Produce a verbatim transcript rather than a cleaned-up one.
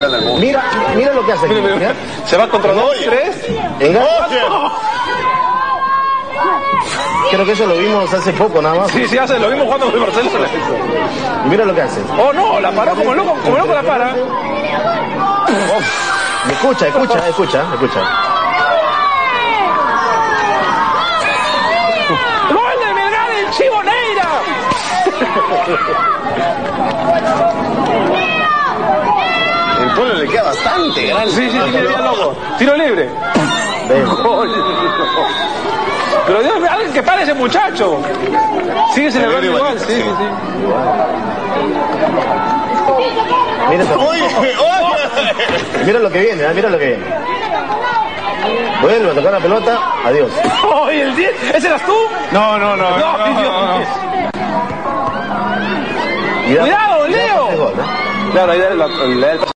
Mira, mira lo que hace. Mira, mira, mira. Se va contra dos, tres. Creo que eso lo vimos hace poco nada más. Sí, sí, hace, lo vimos jugando con el Barcelona. Y mira lo que hace. Oh no, la paró como loco, como loco la para. Oh, escucha, escucha, escucha, escucha. ¡Gol de Melgar del Chivo Neira! El polo le queda bastante grande. Sí, sí, sí, queda loco. Tiro libre. Gol. Pero Dios, alguien que pare ese muchacho. Sigue celebrando igual, sí, sí, sí. Mira, mira lo que viene, ¿eh? Mira lo que viene. Vuelve a tocar la pelota, adiós. ¡Oh, y el diez! ¿Ese eras tú? No, no, no. No, no, no, no. Cuidado, Leo. Gol, ¿eh? Claro, ahí le da el